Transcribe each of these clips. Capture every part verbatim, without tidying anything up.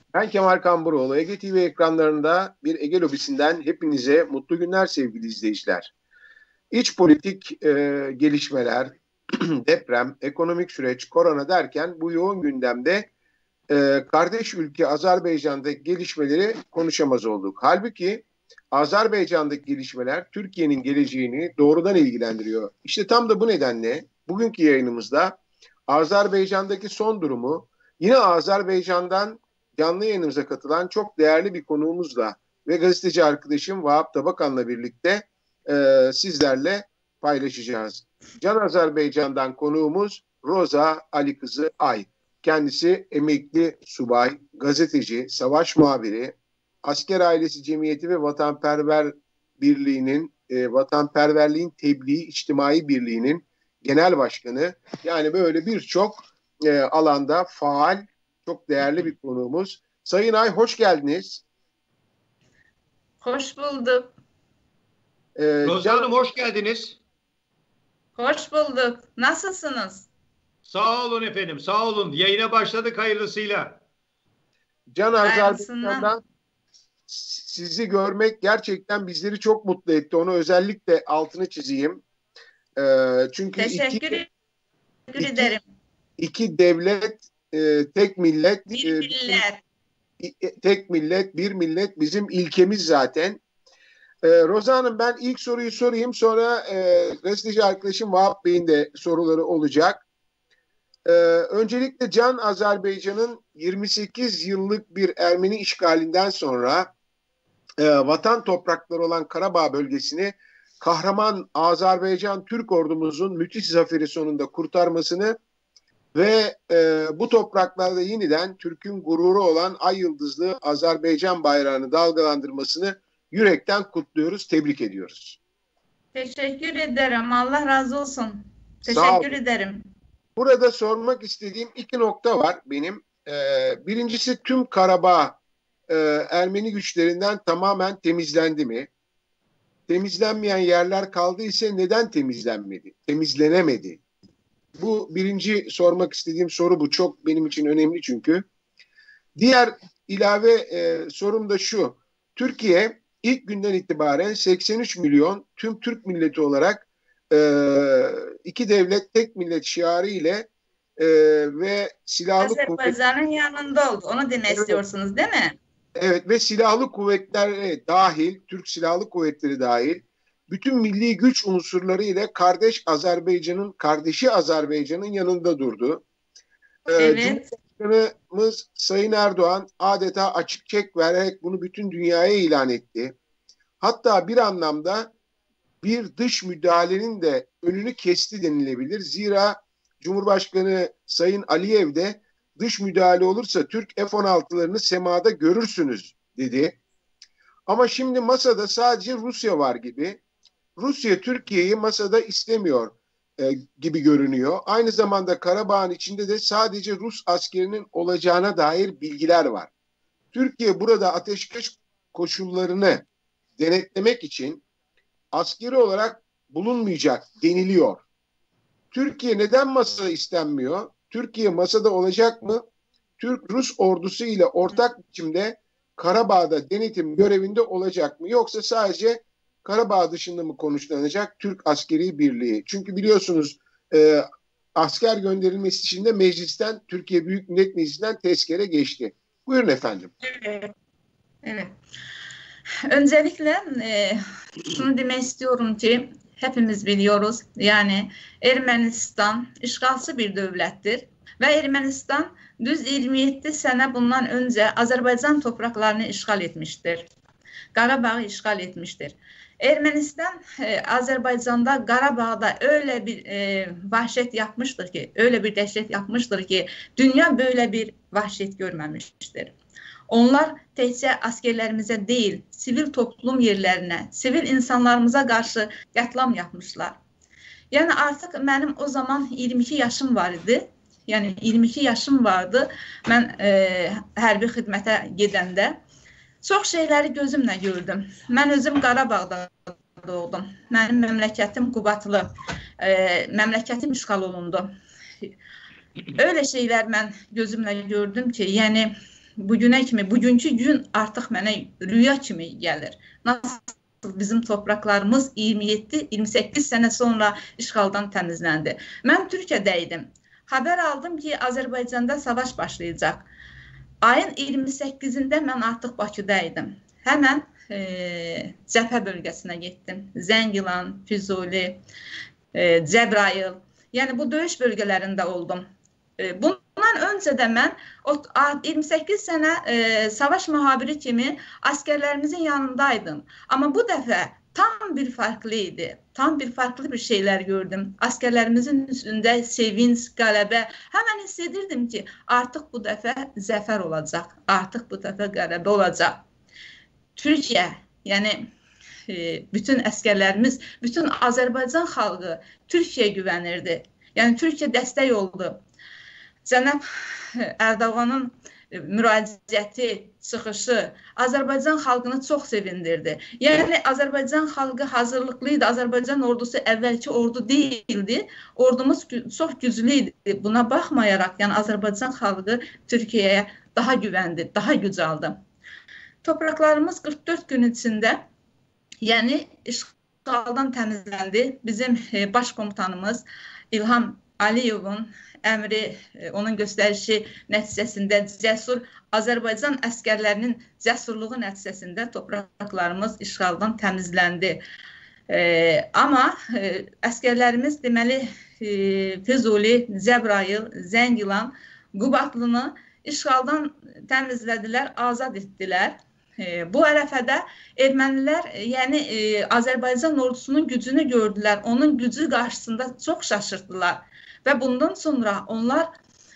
Ben Kemal Kamburoğlu. Ege T V ekranlarında bir Ege Lobisi'nden hepinize mutlu günler sevgili izleyiciler. İç politik e, gelişmeler, deprem, ekonomik süreç, korona derken bu yoğun gündemde e, kardeş ülke Azerbaycan'daki gelişmeleri konuşamaz olduk. Halbuki Azerbaycan'daki gelişmeler Türkiye'nin geleceğini doğrudan ilgilendiriyor. İşte tam da bu nedenle bugünkü yayınımızda Azerbaycan'daki son durumu, yine Azerbaycan'dan canlı yayınımıza katılan çok değerli bir konuğumuzla ve gazeteci arkadaşım Vahap Tabakan'la birlikte e, sizlerle paylaşacağız. Can Azerbaycan'dan konuğumuz Roza Ali kızı Ay. Kendisi emekli subay, gazeteci, savaş muhabiri, Asker Ailesi Cemiyeti ve Vatanperver Birliği'nin, e, Vatanperverliğin Tebliği İçtimai Birliği'nin genel başkanı. Yani böyle birçok e, alanda faal, çok değerli bir konuğumuz. Sayın Ay, hoş geldiniz. Hoş bulduk. Ee, Roza Hanım, hoş geldiniz. Hoş bulduk. Nasılsınız? Sağ olun efendim, sağ olun. Yayına başladık hayırlısıyla. Can Azerbaycan'dan sizi görmek gerçekten bizleri çok mutlu etti. Onu özellikle altını çizeyim. Ee, çünkü Teşekkür iki, ederim. Iki, iki devlet, e, tek millet. Bir e, millet. E, tek millet, bir millet bizim ilkemiz zaten. Ee, Roza Hanım, ben ilk soruyu sorayım. Sonra e, gazeteci arkadaşım Vahap Bey'in de soruları olacak. Ee, öncelikle Can Azerbaycan'ın yirmi sekiz yıllık bir Ermeni işgalinden sonra e, vatan toprakları olan Karabağ bölgesini kahraman Azerbaycan Türk ordumuzun müthiş zaferi sonunda kurtarmasını ve e, bu topraklarda yeniden Türk'ün gururu olan ay yıldızlı Azerbaycan bayrağını dalgalandırmasını yürekten kutluyoruz, tebrik ediyoruz. Teşekkür ederim. Allah razı olsun. Teşekkür ederim. Burada sormak istediğim iki nokta var benim. Ee, birincisi, tüm Karabağ e, Ermeni güçlerinden tamamen temizlendi mi? Temizlenmeyen yerler kaldıysa neden temizlenmedi? Temizlenemedi. Bu birinci sormak istediğim soru bu. Çok benim için önemli çünkü. Diğer ilave e, sorum da şu. Türkiye ilk günden itibaren seksen üç milyon tüm Türk milleti olarak e, iki devlet tek millet şiarı ile e, ve silahlı Azerbaycan'ın yanında oldu. Onu demek evet. istiyorsunuz değil mi? Evet, ve silahlı kuvvetler dahil, Türk Silahlı Kuvvetleri dahil bütün milli güç unsurları ile kardeş Azerbaycan'ın, kardeşi Azerbaycan'ın yanında durdu. Evet. Cumhurbaşkanımız Sayın Erdoğan adeta açık çek vererek bunu bütün dünyaya ilan etti. Hatta bir anlamda bir dış müdahalenin de önünü kesti denilebilir. Zira Cumhurbaşkanı Sayın Aliyev de dış müdahale olursa Türk F on altılarını semada görürsünüz dedi. Ama şimdi masada sadece Rusya var gibi. Rusya Türkiye'yi masada istemiyor e, gibi görünüyor. Aynı zamanda Karabağ'ın içinde de sadece Rus askerinin olacağına dair bilgiler var. Türkiye burada ateşkes koşullarını denetlemek için askeri olarak bulunmayacak deniliyor. Türkiye neden masada istenmiyor? Türkiye masada olacak mı? Türk-Rus ordusu ile ortak biçimde Karabağ'da denetim görevinde olacak mı? Yoksa sadece Karabağ dışında mı konuşlanacak Türk askeri birliği? Çünkü biliyorsunuz e, asker gönderilmesi için de meclisten, Türkiye Büyük Millet Meclisi'nden tezkere geçti. Buyurun efendim. Evet. Evet. Öncelikle e, şunu demek istiyorum ki hepimiz biliyoruz, yani Ermənistan işgalçı bir devlettir ve Ermənistan düz yirmi yedi sene bundan önce Azerbaycan topraklarını işgal etmiştir. Karabağ'ı işgal etmiştir. Ermənistan e, Azerbaycan'da, Qarabağ'da öyle bir e, vahşet yapmıştır ki, öyle bir dehşet yapmıştır ki dünya böyle bir vahşet görmemiştir. Onlar təkcə askerlerimize değil, sivil toplum yerlerine, sivil insanlarımıza karşı qətlam yapmışlar. Yani artık benim o zaman iyirmi iki yaşım vardı. Yani iyirmi iki yaşım vardı. Ben e, hərbi xidmətə gedəndə çox şeyləri gözümlə gördüm. Mən özüm Qarabağda doğdum. Mənim məmləkətim Qubatlı. E, məmləkətim işğal olundu. Öyle şeyler ben gözümlə gördüm ki, yani bugünə kimi, bugünkü gün artıq mənə rüya kimi gəlir. Nasıl bizim topraklarımız iyirmi yeddi iyirmi səkkiz sənə sonra işğaldan təmizləndi. Mən Türkiyədə idim. Xəbər aldım ki, Azərbaycanda savaş başlayacaq. Ayın iyirmi səkkizində mən artıq Bakıda idim. Həmən e, cəbhə bölgəsinə getdim. Zəngilan, Füzuli, e, Cəbrayıl. Yəni bu döyüş bölgələrində oldum. E, bundan öncə də mən iyirmi səkkiz sənə e, savaş mühabiri kimi askerlərimizin yanındaydım. Amma bu dəfə tam bir farklı idi. Tam bir farklı bir şeyler gördüm. Askerlerimizin üstündə sevinç, qələbə. Həmən hiss edirdim ki, artıq bu dəfə zəfər olacaq. Artıq bu dəfə qələbə olacaq. Türkiyə, yəni e, bütün əsgərlərimiz, bütün Azərbaycan xalqı Türkiyəyə güvənirdi. Yəni Türkiyə dəstək oldu. Cənab Ərdoğanın müraciəti, çıxışı Azərbaycan xalqını çox sevindirdi. Yəni Azərbaycan xalqı hazırlıqlıydı. Azərbaycan ordusu əvvəlki ordu deyildi. Ordumuz çox güclü idi. Buna baxmayaraq, yəni Azərbaycan xalqı Türkiyəyə daha güvəndi, daha güc aldı. Topraklarımız qırx dörd gün içində, yəni işğaldan təmizləndi. Bizim e, baş komutanımız İlham Aliyevin əmri, onun göstərişi nəticəsində cəsur Azərbaycan əskərlərinin cəsurluğu nəticəsində topraklarımız işğaldan təmizləndi. E, amma e, əskərlərimiz deməli e, Füzuli, Cəbrayıl, Zəngilan, Qubatlını işğaldan təmizlədilər, azad etdilər. E, bu ərəfədə ermənilər yəni e, Azərbaycan ordusunun gücünü gördülər. Onun gücü qarşısında çox şaşırtdılar. Və bundan sonra onlar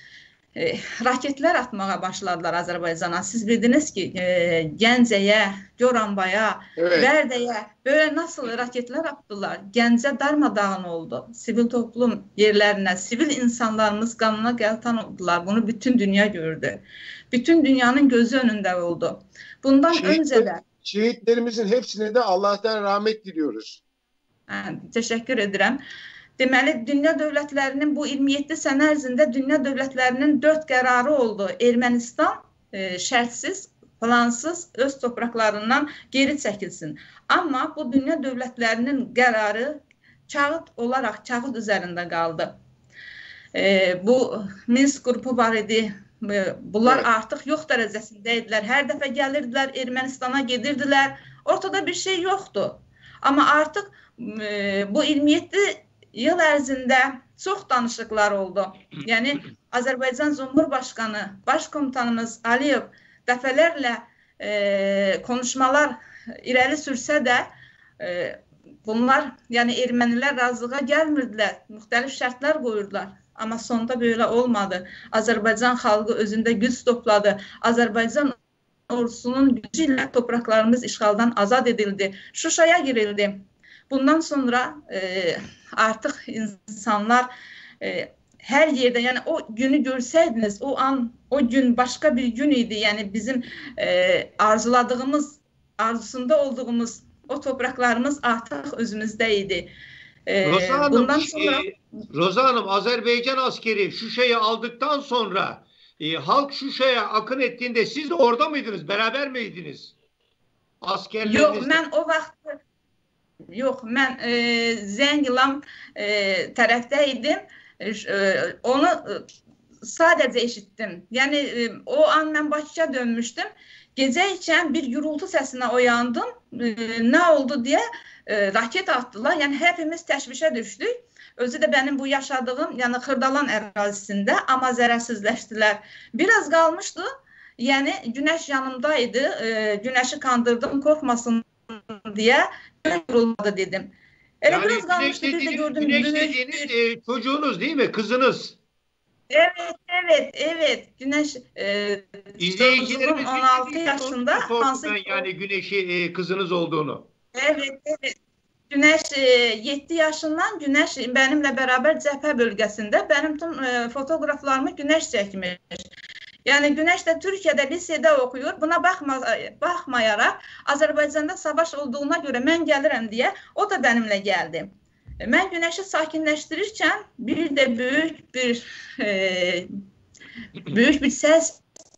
e, raketlər atmağa başladılar Azərbaycana. Siz bildiniz ki, e, Gəncəyə, Goranbaya, evet. Bərdəyə böyle nasıl raketlər attılar. Gəncə darmadağın oldu. Sivil toplum yerlərinə, sivil insanlarımız qanına qəltan oldular. Bunu bütün dünya gördü. Bütün dünyanın gözü önündə oldu. Bundan Şehit, öncə də... Şehitlerimizin hepsine de Allah'tan rahmet diliyoruz. Hə, təşəkkür edirəm. Deməli, dünya dövlətlərinin bu iyirmi yeddi sənə ərzində dünya dövlətlərinin dörd qərarı oldu. Ermənistan e, şərtsiz, plansız öz topraklarından geri çəkilsin. Amma bu dünya dövlətlərinin qərarı kağıt olaraq kağıt üzərində qaldı. E, bu Minsk qrupu var idi. Bunlar evet. Artıq yox dərəcəsində idilər. Hər dəfə gəlirdilər, Ermənistana gedirdilər. Ortada bir şey yoxdur. Amma artıq e, bu iyirmi yeddi yıl ərzində çox danışıqlar oldu. Yəni Azərbaycan Cumhurbaşqanı, Başkomutanımız Aliyev dəfələrlə e, konuşmalar irəli sürsə də e, bunlar, yəni ermənilər razılığa gəlmirdilər, müxtəlif şərtlər qoyurdular. Amma sonda belə olmadı. Azərbaycan xalqı özündə güc topladı. Azərbaycan ordusunun gücü ilə topraklarımız işğaldan azad edildi. Şuşaya girildi. Bundan sonra e, artıq insanlar e, hər yerdə, yəni o günü görsəydiniz, o an, o gün başqa bir gün idi. Yəni bizim e, arzuladığımız, arzusunda olduğumuz o topraklarımız artıq özümüzdə idi. E, Roza Hanım, bundan sonra... e, Roza Hanım, Azerbaycan askeri Şuşa'yı aldıktan sonra e, halk Şuşa'ya akın ettiğinde siz de orada mıydınız? Beraber miydiniz? Askerleriniz... Yox, mən o vaxt Yox, mən e, Zəngilan e, tərəfdə idim. E, onu e, sadəcə eşitdim. Yəni e, o an mən Bakıya dönmüşdüm. Gecə ikən bir gürültü səsinə oyandım. E, nə oldu deyə e, raket atdılar. Yəni hepimiz təşvişə düşdük. Özü də benim bu yaşadığım, yəni Xırdalan ərazisində, amma zərərsizləşdilər. Biraz qalmışdı. Yəni günəş yanımdaydı. E, günəşi kandırdım, korkmasın diye yorulmadı dedim. Öyle yani biraz kalmıştı, bir de gördüm. Güneş dediğiniz e, çocuğunuz değil mi? Kızınız. Evet, evet, evet. Güneş e, İzleyicilerimiz on altı yaşında. Yani Güneş'i e, kızınız olduğunu. Evet, evet. Güneş e, yeddi yaşından Güneş benimle beraber cəbhə bölgesinde. Benim tüm e, fotoğraflarımı Güneş çekmiş. Yani Güneş de Türkiye'de lisede okuyor. Buna bakma, bakmayarak Azerbaycan'da savaş olduğuna göre mən gəlirəm diye o da benimle geldi. Mən Güneş'i sakinleştirirken bir de büyük bir e, büyük bir ses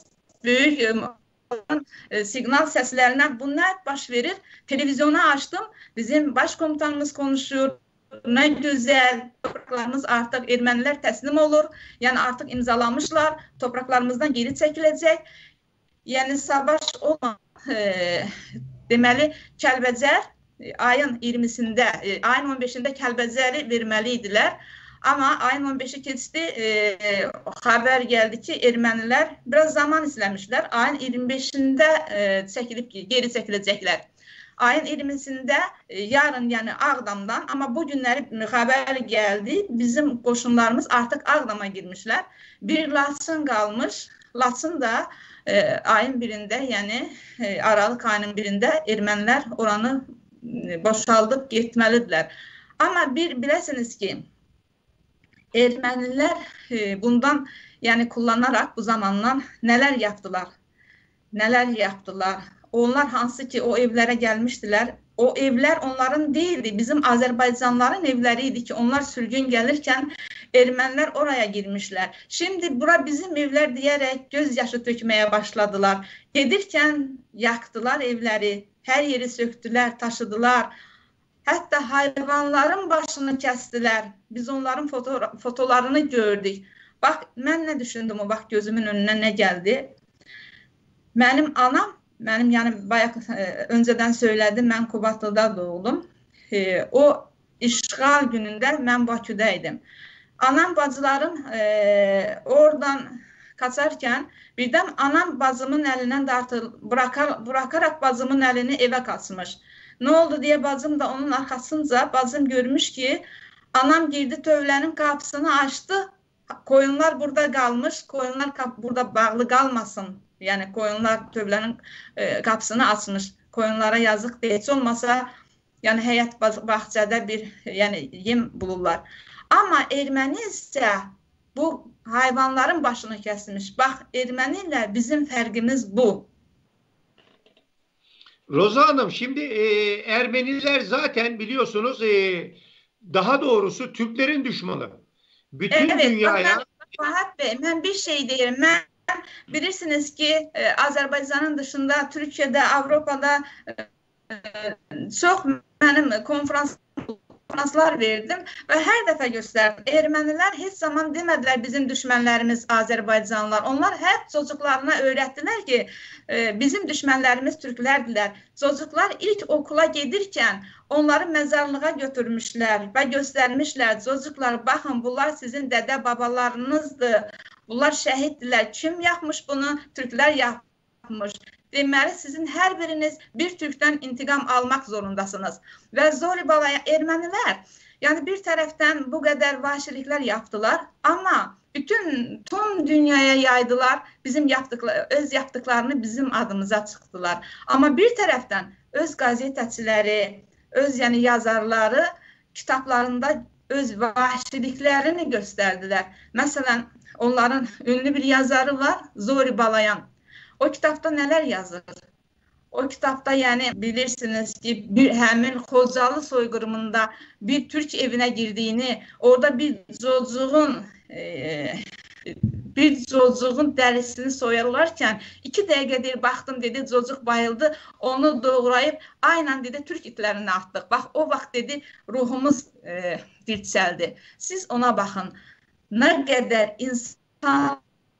büyük e, signal seslerine bunlar baş verir. Televizyonu açtım. Bizim başkomutanımız konuşuyor. Ne güzel, topraklarımız artık Ermeniler teslim olur. Yani artık imzalamışlar. Topraklarımızdan geri çekilecek. Yani savaş olan e, deməli Kəlbəcər ayın iyirmisində, e, ayın on beşində Kəlbəcəri verməliydilər. Amma ayın on beşi keçdi, e, xəbər gəldi ki, ermənilər biraz zaman izləmişlər. Ayın iyirmi beşində e, çəkilib geri çəkiləcəklər. Ayın iyirmisində e, yarın, yəni Ağdamdan, amma bu günləri xəbər gəldi. Bizim qoşunlarımız artıq Ağdama girmişlər. Bir Laçın qalmış. Laçın da e, ayın birində, yəni e, Aralıq ayının birində ermənilər oranı e, boşaldıb getməlidirlər. Amma bir biləsiniz ki, ermənilər e, bundan yəni kullanaraq bu zamandan nələr yaptılar? Nələr yaptılar? Onlar hansı ki o evlərə gəlmişdilər, o evlər onların değildi, bizim Azərbaycanlıların evləri idi ki, onlar sürgün gəlirkən ermənilər oraya girmişlər. Şimdi bura bizim evlər deyərək gözyaşı tökməyə başladılar. Gedirkən yaktılar evləri, hər yeri söktülər, taşıdılar. Hətta hayvanların başını kəsdilər. Biz onların foto fotolarını gördük. Bax, mən nə düşündüm o, bax gözümün önünə nə gəldi? Mənim anam, Mənim yəni bayaq e, öncədən söylədim, mən Qubatlıda doğdum. E, o işğal günündə mən Bakıda idim. Anam, bacılarım e, oradan kaçarkən birdən anam bacımın əlindən dartıl, bırakar, bırakarak bacımın əlini evə kaçmış. Ne oldu diye bacım da onun arkasınca bacım görmüş ki anam girdi tövlənin kapısını açtı. Koyunlar burada kalmış, koyunlar burada bağlı kalmasın. Yani koyunlar tövlənin e, qapısını açmış. Koyunlara yazıq deyil. Heç olmasa yani həyat bahçədə bir yani yem bulurlar. Ama erməni isə bu hayvanların başını kesmiş. Bak, erməniyle bizim fərqimiz bu. Roza Hanım, şimdi e, Ermeniler zaten biliyorsunuz e, daha doğrusu Türklerin düşmanı. Bütün evet, dünyaya... Fahat Bey, ben bir şey derim. Ben bilirsiniz ki e, Azerbaycan'ın dışında Türkiye'de, Avrupa'da e, çok benim konferans konferanslar verdim ve her defa gösterdim. Ermeniler hiç zaman demediler bizim düşmanlarımız Azerbaycanlılar. Onlar hep çocuklarına öğrettiler ki e, bizim düşmanlarımız Türklerdiler. Çocuklar ilk okula gelirken onları mezarlığa götürmüşler ve göstermişler. Çocuklar bakın bunlar sizin dede babalarınızdı. Bunlar şehittiler. Kim yapmış bunu? Türkler yapmış. Deməli, sizin hər biriniz bir Türk'ten intikam almak zorundasınız. Ve Zoribalaya ermənilər, yani bir taraftan bu kadar vahşilikler yaptılar ama bütün tüm dünyaya yaydılar, bizim yaptıkları, öz yaptıklarını bizim adımıza çıktılar. Ama bir taraftan öz gazetecileri, öz yani yazarları kitaplarında öz vahşiliklerini gösterdiler. Mesela onların ünlü bir yazarı var, Zoribalayan. O kitapta neler yazır? O kitapta yani bilirsiniz ki bir hemen Xocalı soyqırımında bir Türk evine girdiğini, orada bir çocuğun e, bir çocuğun derisini soyarlarken iki dəqiqədir baxdım dedi, çocuk bayıldı, onu doğrayıp aynen dedi Türk itlerine attık. Bak o vaxt dedi ruhumuz e, dirçəldi. Siz ona bakın. Ne kadar insan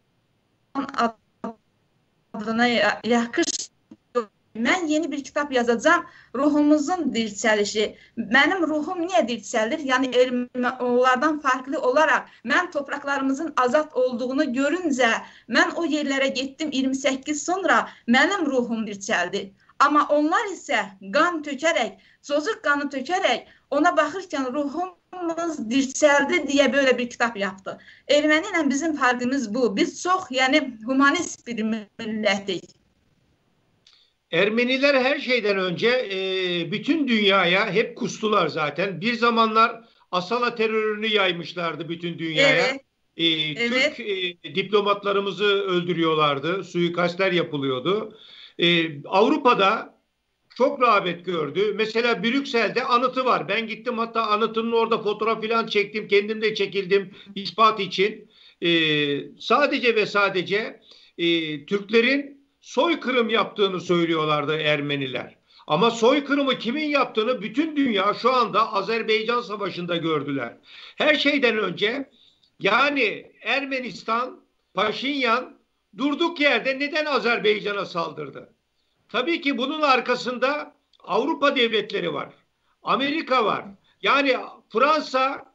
adına yakış. Ben yeni bir kitap yazacağım. Ruhumuzun dirçəlişi. Benim ruhum niye dirçəlir? Yani onlardan farklı olarak ben topraklarımızın azad olduğunu görünce ben o yerlere gittim iyirmi sekiz sonra benim ruhum dirçəldi. Ama onlar ise kan tökerek, çocuk kanı tökerek ona bakırken ruhumuz dirçəldi diye böyle bir kitap yaptı. Ermeniyle bizim farkımız bu. Biz çok yani humanist bir milletik. Ermeniler her şeyden önce e, bütün dünyaya hep kustular zaten. Bir zamanlar Asala terörünü yaymışlardı bütün dünyaya. Evet. E, evet. Türk e, diplomatlarımızı öldürüyorlardı. Suikastler yapılıyordu. E, Avrupa'da çok rağbet gördü. Mesela Brüksel'de anıtı var. Ben gittim hatta anıtının orada fotoğraf falan çektim. Kendim de çekildim ispat için. E, sadece ve sadece e, Türklerin soykırım yaptığını söylüyorlardı Ermeniler. Ama soykırımı kimin yaptığını bütün dünya şu anda Azerbaycan Savaşı'nda gördüler. Her şeyden önce yani Ermenistan, Paşinyan durduk yerde neden Azerbaycan'a saldırdı? Tabii ki bunun arkasında Avrupa devletleri var. Amerika var. Yani Fransa,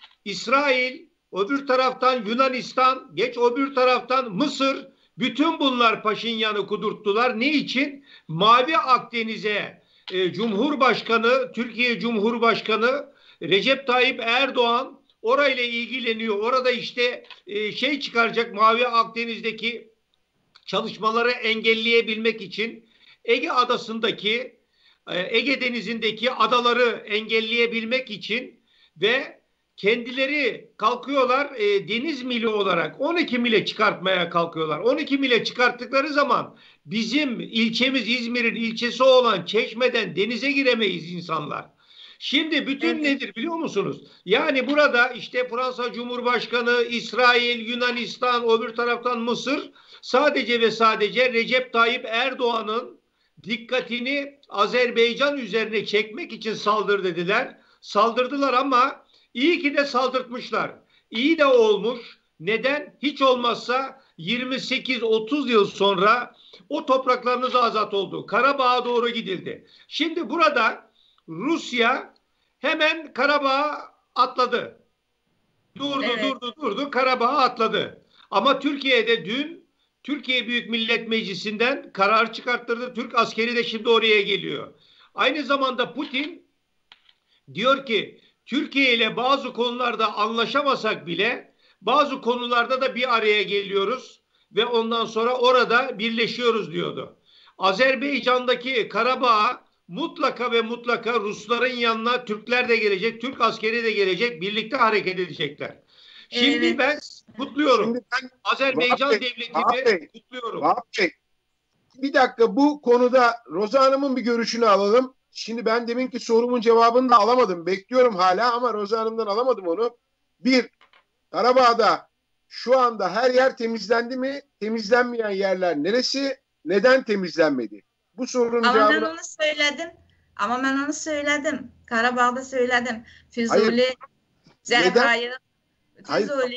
İsrail, öbür taraftan Yunanistan, geç öbür taraftan Mısır, bütün bunlar Paşinyan'ı kudurttular. Ne için? Mavi Akdeniz'e e, Cumhurbaşkanı, Türkiye Cumhurbaşkanı Recep Tayyip Erdoğan orayla ilgileniyor. Orada işte e, şey çıkaracak, Mavi Akdeniz'deki çalışmaları engelleyebilmek için Ege Adası'ndaki, e, Ege Denizi'ndeki adaları engelleyebilmek için ve kendileri kalkıyorlar e, deniz mili olarak on iki mile çıkartmaya kalkıyorlar. on iki mile çıkarttıkları zaman bizim ilçemiz, İzmir'in ilçesi olan Çeşme'den denize giremeyiz insanlar. Şimdi bütün evet. nedir biliyor musunuz? Yani burada işte Fransa Cumhurbaşkanı, İsrail, Yunanistan, öbür taraftan Mısır sadece ve sadece Recep Tayyip Erdoğan'ın dikkatini Azerbaycan üzerine çekmek için saldır dediler. Saldırdılar ama iyi ki de saldırtmışlar. İyi de olmuş. Neden? Hiç olmazsa yirmi sekiz otuz yıl sonra o topraklarınız azat oldu. Karabağ'a doğru gidildi. Şimdi burada Rusya hemen Karabağ'a atladı. Durdu, evet. durdu, durdu. Karabağ'a atladı. Ama Türkiye'de dün Türkiye Büyük Millet Meclisi'nden karar çıkarttırdı. Türk askeri de şimdi oraya geliyor. Aynı zamanda Putin diyor ki Türkiye ile bazı konularda anlaşamasak bile bazı konularda da bir araya geliyoruz ve ondan sonra orada birleşiyoruz diyordu. Azerbaycan'daki Karabağ'a mutlaka ve mutlaka Rusların yanına Türkler de gelecek, Türk askeri de gelecek, birlikte hareket edecekler. Şimdi evet. ben kutluyorum. Şimdi ben, Azerbaycan Vahap devletini kutluyorum. Vahap Bey, bir dakika bu konuda Roza Hanım'ın bir görüşünü alalım. Şimdi ben deminki sorumun cevabını da alamadım. Bekliyorum hala ama Roza Hanım'dan alamadım onu. Bir, Karabağ'da şu anda her yer temizlendi mi? Temizlenmeyen yerler neresi? Neden temizlenmedi? Bu sorunun ama cevabını... ben onu söyledim. Ama ben onu söyledim. Karabağ'da söyledim. Füzuli, Zehra'yı, Füzuli.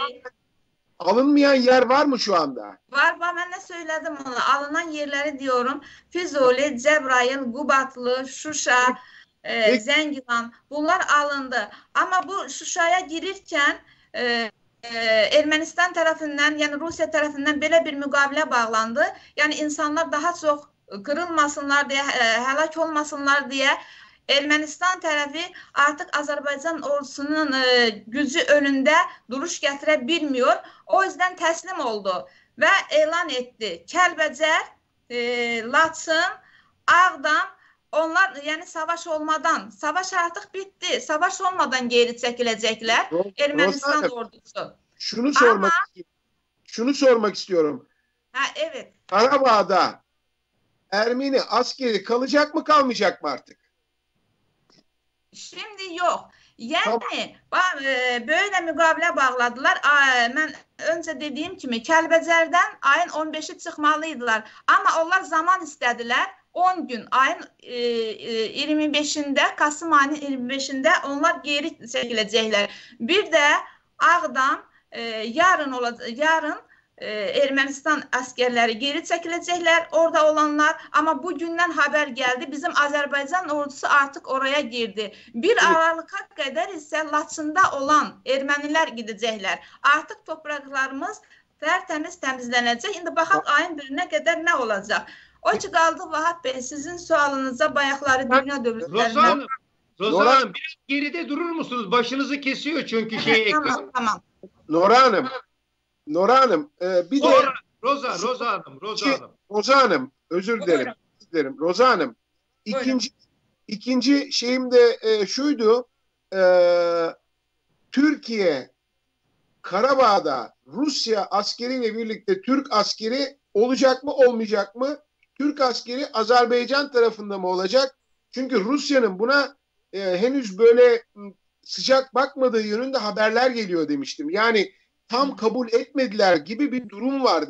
Alınmayan yer var mı şu anda? Var, var. Ben de söyledim onu. Alınan yerleri diyorum. Füzuli, Cebrail, Gubatlı, Şuşa, e, Zengilan. Bunlar alındı. Ama bu Şuşa'ya girirken e, e, Ermenistan tarafından yani Rusya tarafından böyle bir müqavilə bağlandı. Yani insanlar daha çok kırılmasınlar diye, e, helak olmasınlar diye Ermənistan tərəfi artıq Azərbaycan ordusunun e, gücü önündə duruş gətirə bilmiyor. O yüzden təslim oldu və elan etdi. Kəlbəcər, e, Laçın, Ağdam, onlar yani savaş olmadan, savaş artık bitti. Savaş olmadan geri çekiləcəklər Ermənistan Rosa, ordusu. Şunu sormak Ama, istiyorum. Şunu sormak istiyorum. Ha evet. Karabağ'da Ermeni askeri kalacak mı kalmayacak mı artık? Şimdi yok. Yani tamam. e, böyle müqavilə bağladılar. Ben önce dediğim kimi Kəlbəcərdən ayın on beşi çıxmalıydılar. Ama onlar zaman istediler. on gün ayın e, e, iyirmi beşində, Kasım ayının iyirmi beşində onlar geri çəkiləcəklər. Bir de Ağdam e, yarın olacak. Yarın e, Ermənistan askerleri geri çəkiləcəklər orada olanlar. Ama bugündən haber geldi. Bizim Azerbaycan ordusu artık oraya girdi. Bir Aralık'a kadar ise Laçında olan Ermeniler gidecekler. Artık topraklarımız tertemiz temizlenecek. Şimdi bakalım ayın birine kadar ne olacak? O ki kaldı Vahap Bey. Sizin sualınıza bayakları dünya devletlerine... Roza Hanım, Roza Hanım biraz geride durur musunuz? Başınızı kesiyor çünkü evet, şey tamam, ekran. Tamam. Nora Hanım, Nora Hanım, e, bir Nora, de... Roza, Roza Hanım, Roza Hanım. Roza Hanım, özür dilerim. Özür dilerim. Roza Hanım, ikinci, ikinci şeyim de e, şuydu, e, Türkiye, Karabağ'da Rusya askeriyle birlikte Türk askeri olacak mı olmayacak mı? Türk askeri Azerbaycan tarafında mı olacak? Çünkü Rusya'nın buna e, henüz böyle sıcak bakmadığı yönünde haberler geliyor demiştim. Yani tam kabul etmediler gibi bir durum vardı.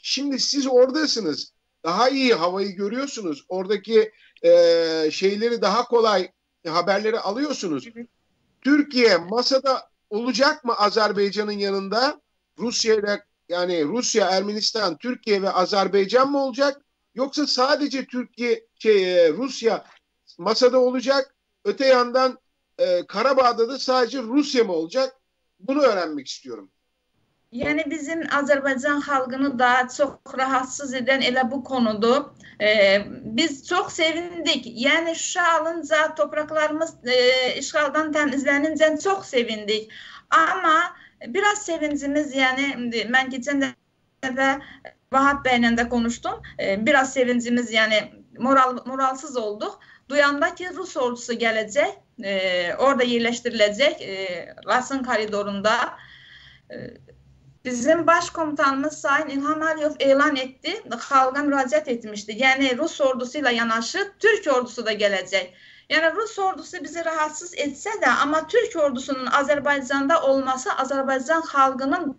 Şimdi siz oradasınız. Daha iyi havayı görüyorsunuz. Oradaki e, şeyleri daha kolay haberleri alıyorsunuz. Türkiye masada olacak mı Azerbaycan'ın yanında? Rusya ile yani Rusya, Ermenistan, Türkiye ve Azerbaycan mı olacak? Yoksa sadece Türkiye, şey, Rusya masada olacak. Öte yandan e, Karabağ'da da sadece Rusya mı olacak? Bunu öğrenmek istiyorum. Yani bizim Azerbaycan halkını daha çok rahatsız eden elə bu konudur. Ee, biz çok sevindik. Yani Şuşa alınca topraklarımız e, işgaldan temizlenince çok sevindik. Ama biraz sevincimiz yani ben geçen de Vahap Bey'le de konuştum. Ee, biraz sevincimiz yani moral, moralsız olduk. Duyanda ki Rus ordusu gelecek. E, orada yerleştirilecek. E, Lasın koridorunda. E, Bizim başkomutanımız Sayın İlham Aliyev elan etti, halka müracaat etmişti. Yani Rus ordusuyla yanaşı Türk ordusu da gelecek. Yani Rus ordusu bizi rahatsız etse de ama Türk ordusunun Azerbaycan'da olması Azerbaycan halkının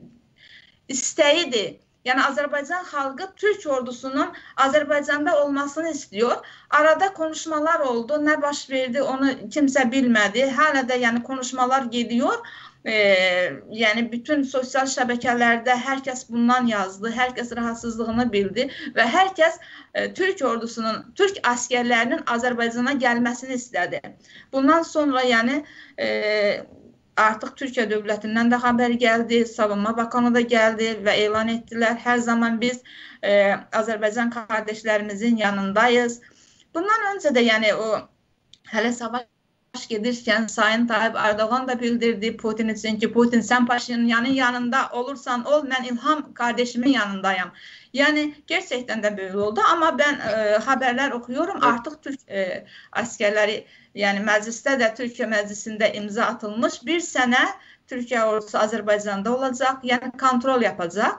isteğidir. Yani Azerbaycan halkı Türk ordusunun Azerbaycan'da olmasını istiyor. Arada konuşmalar oldu. Ne baş verdi onu kimse bilmedi. Hala da yani konuşmalar gidiyor. Ee, yani bütün sosyal şebekelerde herkes bundan yazdı. Herkes rahatsızlığını bildi ve herkes e, Türk ordusunun, Türk askerlerinin Azerbaycan'a gelmesini istedi. Bundan sonra yani e, artık Türkiye devletinden de haber geldi, Savunma Bakanı da geldi ve elan ettiler. Her zaman biz e, Azerbaycan kardeşlerimizin yanındayız. Bundan önce de yani o hele savaş gelirken Sayın Tayyip Erdoğan da bildirdi Putin için ki Putin sen Paşinyan'ın yanında olursan ol, ben İlham kardeşimin yanındayım. Yani gerçekten de böyle oldu ama ben e, haberler okuyorum evet. Artık Türk e, askerleri yani mecliste de Türkiye meclisinde imza atılmış bir sene Türkiye ordusu Azerbaycan'da olacak yani kontrol yapacak.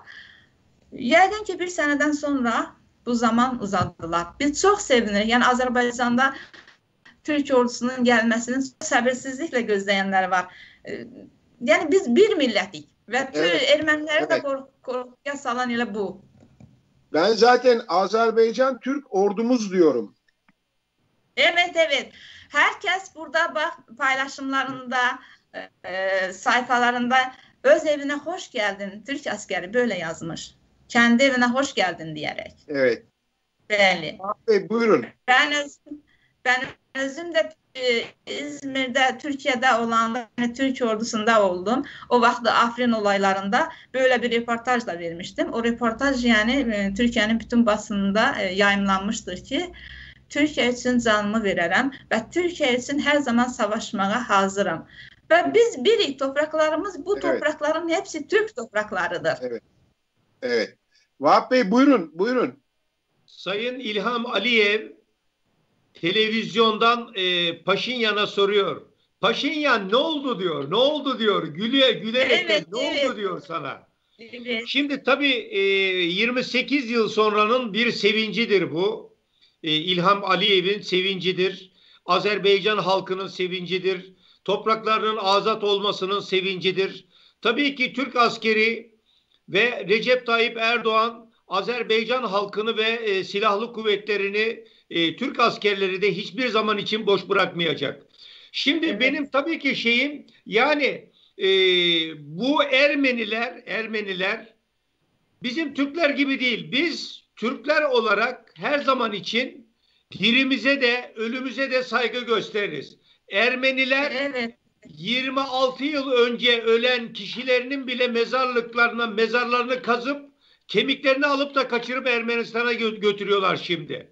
Yəqin ki bir seneden sonra bu zaman uzadılar. Biz çok sevinir yani Azerbaycan'da Türk ordusunun gelmesini səbirsizliklə gözleyenler var. Yani biz bir millettik ve evet. Ermenileri evet. de korkuya salan ile bu. Ben zaten Azerbaycan Türk ordumuz diyorum. Evet evet. Herkes burada bak paylaşımlarında, e, sayfalarında öz evine hoş geldin Türk askeri böyle yazmış. Kendi evine hoş geldin diyerek. Evet. Belli. Abi, buyurun. Ben özüm, ben özüm de e, İzmir'de, Türkiye'de olan yani Türk ordusunda oldum. O vakti Afrin olaylarında böyle bir röportaj da vermiştim. O röportaj yani e, Türkiye'nin bütün basınında e, yayımlanmıştır ki Türkiye için canımı veririm ve Türkiye için her zaman savaşmaya hazırım. Ve biz birik topraklarımız bu evet. Toprakların hepsi Türk topraklarıdır. Evet. Evet. Vahap Bey buyurun, buyurun. Sayın İlham Aliyev televizyondan e, Paşinyan'a soruyor. Paşinyan ne oldu diyor, ne oldu diyor. Güle, gülerek evet, ne evet. oldu diyor sana. Evet. Şimdi tabii e, yirmi sekiz yıl sonranın bir sevincidir bu. E, İlham Aliyev'in sevincidir. Azerbaycan halkının sevincidir. Topraklarının azat olmasının sevincidir. Tabii ki Türk askeri ve Recep Tayyip Erdoğan Azerbaycan halkını ve e, silahlı kuvvetlerini e, Türk askerleri de hiçbir zaman için boş bırakmayacak. Şimdi evet. Benim tabii ki şeyim yani e, bu Ermeniler Ermeniler bizim Türkler gibi değil. Biz Türkler olarak her zaman için dirimize de ölümüze de saygı gösteririz. Ermeniler evet. yirmi altı yıl önce ölen kişilerinin bile mezarlıklarına mezarlarını kazıp kemiklerini alıp da kaçırıp Ermenistan'a gö götürüyorlar şimdi.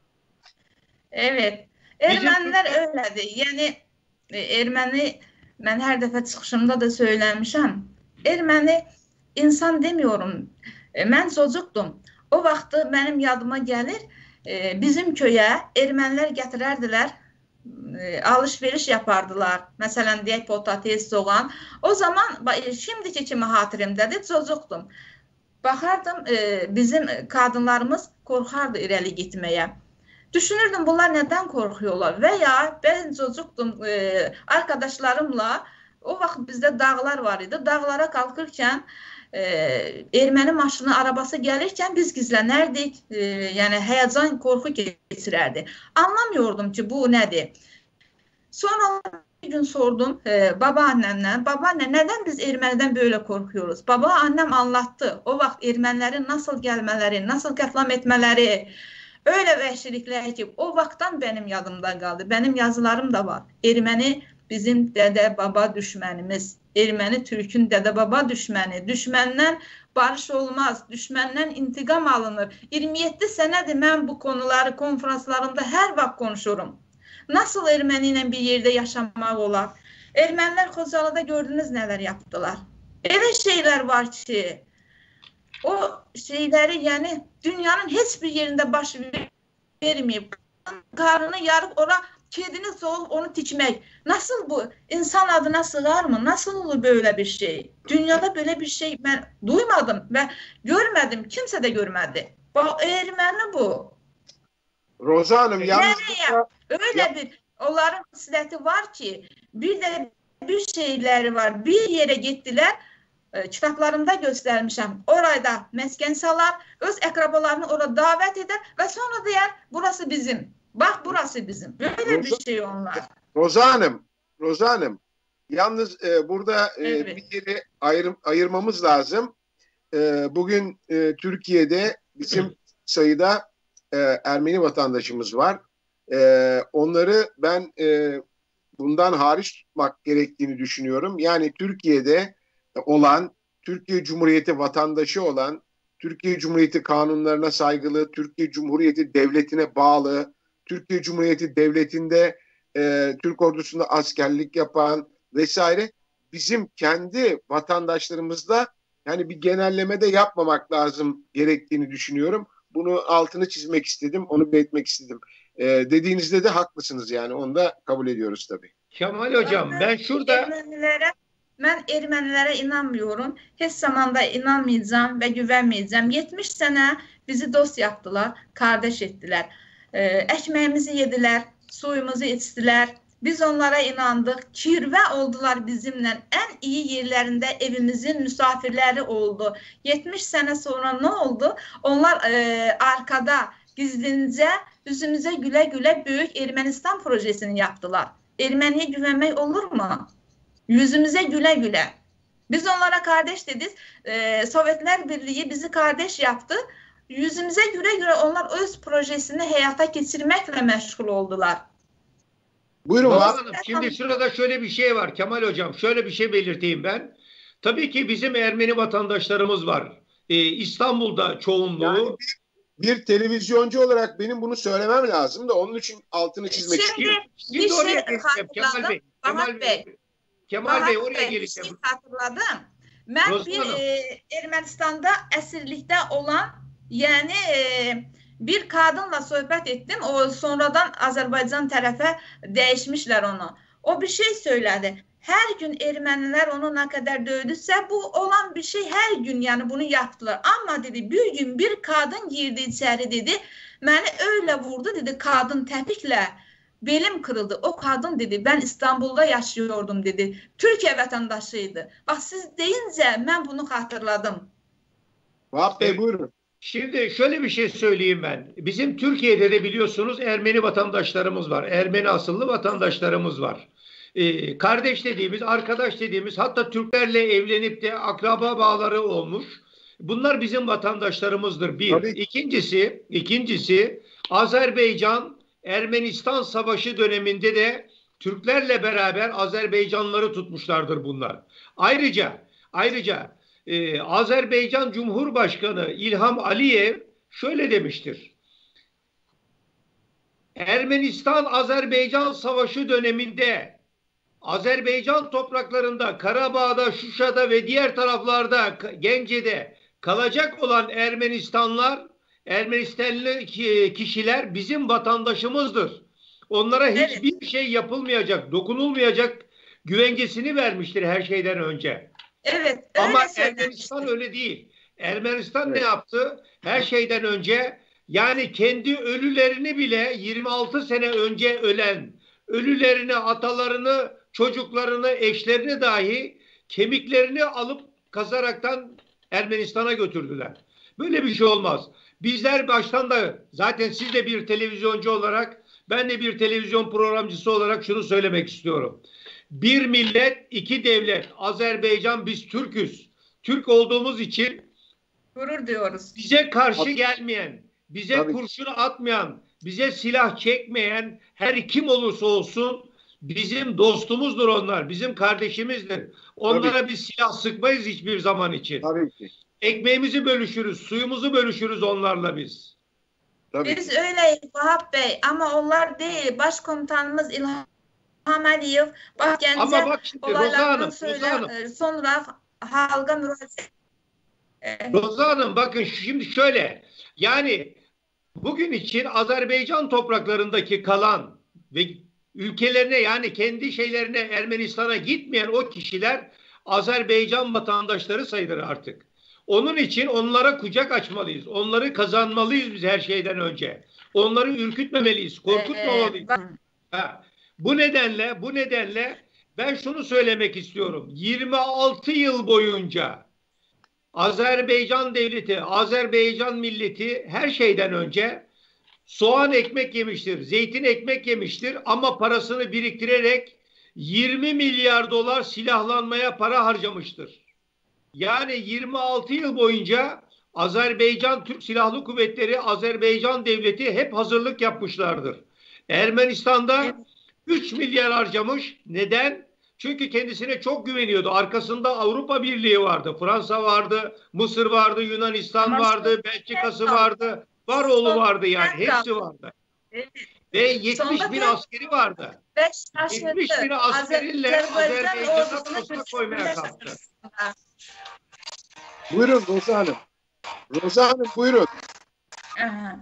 Evet. Ermeniler Bizim... öyledir. Yani Ermeni ben her defa çıkışımda da söylemişim. Ermeni insan demiyorum. Ben çocuktum. O vaxtı benim yadıma gelir bizim köye Ermeniler getirerdiler. Alışveriş yapardılar. Mesela diye patates, soğan. O zaman şimdiki kimi hatırımdadır. Çocuktum. Bakardım bizim kadınlarımız korkardı irəli gitmeye. Düşünürdüm bunlar neden korkuyorlar? Veya ben çocuktum arkadaşlarımla O vaxt bizdə dağlar var idi. Dağlara qalxırkən e, erməni maşını, arabası gəlirkən biz gizlənərdik. E, yəni həyəcan, qorxu keçirərdi. Anlamıyordum ki, bu nədir? Sonra bir gün sordum e, babaannemden. Babaanne, neden biz Ermeni'den böyle korkuyoruz? Babaannem anlattı. O vaxt Ermenilerin nasıl gelmeleri, nasıl katlam etmeleri, öyle vəhşilikler ki o vaxtdan benim yadımda kaldı. Benim yazılarım da var. Ermeni bizim dede baba düşmanımız. Ermeni Türk'ün dede baba düşmanı. Düşmenden barış olmaz. Düşmenden intikam alınır. iyirmi yeddi senedir ben bu konuları konferanslarımda her vaxt konuşurum. Nasıl Ermeni ile bir yerde yaşamak olar? Ermeniler Xocalı'da gördünüz neler yaptılar. Öyle şeyler var ki o şeyleri yani dünyanın hiçbir yerinde baş vermeyip karnını yarıp ora kedini soğuk onu tikmek. Nasıl bu? İnsan adına sığar mı? Nasıl olur böyle bir şey? Dünyada böyle bir şey ben duymadım ve görmedim. Kimse de görmedi. Bak Ermeni bu. Roza Hanım yalnız... Öyle ya. Bir onların silahı var ki bir de bir şeyleri var. Bir yere gittiler. E, kitaplarımda göstermişim. Orada mesken salar, öz akrabalarını orada davet eder ve sonra diyer burası bizim. Bak burası bizim. Böyle Roza, bir şey onlar. Roza Hanım, Roza Hanım yalnız e, burada e, evet. bir yeri ayır, ayırmamız lazım. E, bugün e, Türkiye'de bizim sayıda e, Ermeni vatandaşımız var. Ee, onları ben e, bundan hariç tutmak gerektiğini düşünüyorum. Yani Türkiye'de olan, Türkiye Cumhuriyeti vatandaşı olan, Türkiye Cumhuriyeti kanunlarına saygılı, Türkiye Cumhuriyeti devletine bağlı, Türkiye Cumhuriyeti devletinde e, Türk ordusunda askerlik yapan vesaire bizim kendi vatandaşlarımızla yani bir genelleme de yapmamak lazım gerektiğini düşünüyorum. Bunu altını çizmek istedim, onu belirtmek istedim. Ee, dediğinizde de haklısınız yani. Onu da kabul ediyoruz tabii. Kemal Hocam ben, ben şurada... Ermenilere, ben Ermenilere inanmıyorum. Hiç zamanda inanmayacağım ve güvenmeyeceğim. yetmiş sene bizi dost yaptılar, kardeş ettiler. Ee, ekmeğimizi yediler, suyumuzu içtiler. Biz onlara inandık. Kirve oldular bizimle. En iyi yerlerinde evimizin misafirleri oldu. yetmiş sene sonra ne oldu? Onlar e, arkada gizlince yüzümüze güle güle Büyük Ermenistan projesini yaptılar. Ermeniye güvenmek olur mu? Yüzümüze güle güle. Biz onlara kardeş dedik. Ee, Sovyetler Birliği bizi kardeş yaptı. Yüzümüze güle güle onlar öz projesini hayata geçirmekle meşgul oldular. Buyurun Hanım. Şimdi şurada şöyle bir şey var Kemal Hocam. Şöyle bir şey belirteyim ben. Tabii ki bizim Ermeni vatandaşlarımız var. Ee, İstanbul'da çoğunluğu... Yani bir televizyoncu olarak benim bunu söylemem lazım da onun için altını çizmek istiyorum. Şimdi, şimdi oraya geçeceğim Kemal Bey. Kemal Bey. Kemal Bey oraya geleceğim. Bir şey hatırladım. Ben Rozman bir e, Ermenistan'da esirlikte olan yani e, bir kadınla sohbet ettim. O sonradan Azerbaycan tarafa değişmişler onu. O bir şey söyledi. Her gün Ermeniler onu ne kadar dövdüyse bu olan bir şey her gün yani bunu yaptılar. Ama dedi bir gün bir kadın girdi içeri dedi. Beni öyle vurdu dedi kadın tepikle. Belim kırıldı. O kadın dedi ben İstanbul'da yaşıyordum dedi. Türkiye vatandaşıydı. Bak siz deyince ben bunu hatırladım. Vahap Bey buyurun. Şimdi şöyle bir şey söyleyeyim ben. Bizim Türkiye'de de biliyorsunuz Ermeni vatandaşlarımız var. Ermeni asıllı vatandaşlarımız var. Ee, kardeş dediğimiz, arkadaş dediğimiz hatta Türklerle evlenip de akraba bağları olmuş. Bunlar bizim vatandaşlarımızdır. Bir. Tabii. İkincisi, ikincisi Azerbaycan Ermenistan Savaşı döneminde de Türklerle beraber Azerbaycanlıları tutmuşlardır bunlar. Ayrıca ayrıca e, Azerbaycan Cumhurbaşkanı İlham Aliyev şöyle demiştir. Ermenistan-Azerbaycan Savaşı döneminde Azerbaycan topraklarında, Karabağ'da, Şuşa'da ve diğer taraflarda, Gence'de kalacak olan Ermenistanlar, Ermenistanlı kişiler bizim vatandaşımızdır. Onlara hiçbir evet. şey yapılmayacak, dokunulmayacak güvencesini vermiştir her şeyden önce. Evet. Ama Ermenistan öyle değil. Ermenistan evet. ne yaptı? Her şeyden önce yani kendi ölülerini bile yirmi altı sene önce ölen ölülerini, atalarını çocuklarını, eşlerini dahi kemiklerini alıp kazaraktan Ermenistan'a götürdüler. Böyle bir şey olmaz. Bizler baştan da zaten siz de bir televizyoncu olarak, ben de bir televizyon programcısı olarak şunu söylemek istiyorum. Bir millet, iki devlet. Azerbaycan, biz Türk'üz. Türk olduğumuz için gurur diyoruz. Bize karşı gelmeyen, bize Tabii. kurşunu atmayan, bize silah çekmeyen her kim olursa olsun bizim dostumuzdur onlar. Bizim kardeşimizdir. Onlara Tabii. biz silah sıkmayız hiçbir zaman için. Tabii ki. Ekmeğimizi bölüşürüz, suyumuzu bölüşürüz onlarla biz. Tabii Biz ki. öyleyiz Vahap Bey ama onlar değil. Başkomutanımız İlham Aliyev bak Ama Gence bak şimdi Roza olaylardan Hanım, söyle, Roza Hanım. e, sonra halka müracaat. E, Roza Hanım bakın şimdi şöyle, yani bugün için Azerbaycan topraklarındaki kalan ve ülkelerine, yani kendi şeylerine, Ermenistan'a gitmeyen o kişiler Azerbaycan vatandaşları sayılır artık. Onun için onlara kucak açmalıyız. Onları kazanmalıyız biz her şeyden önce. Onları ürkütmemeliyiz, korkutmamalıyız. e, Ha. Bu nedenle, bu nedenle ben şunu söylemek istiyorum. yirmi altı yıl boyunca Azerbaycan devleti, Azerbaycan milleti her şeyden önce soğan ekmek yemiştir, zeytin ekmek yemiştir ama parasını biriktirerek yirmi milyar dolar silahlanmaya para harcamıştır. Yani yirmi altı yıl boyunca Azerbaycan Türk Silahlı Kuvvetleri, Azerbaycan devleti hep hazırlık yapmışlardır. Ermenistan'da üç milyar harcamış. Neden? Çünkü kendisine çok güveniyordu. Arkasında Avrupa Birliği vardı, Fransa vardı, Mısır vardı, Yunanistan vardı, Belçika'sı vardı, Varoğlu vardı, yani hepsi vardı. Ve yetmiş bin askeri vardı. yetmiş bin askeriyle Azerbaycan'a posta koymaya kalktı. Buyurun Roza Hanım. Roza Hanım buyurun. Aha.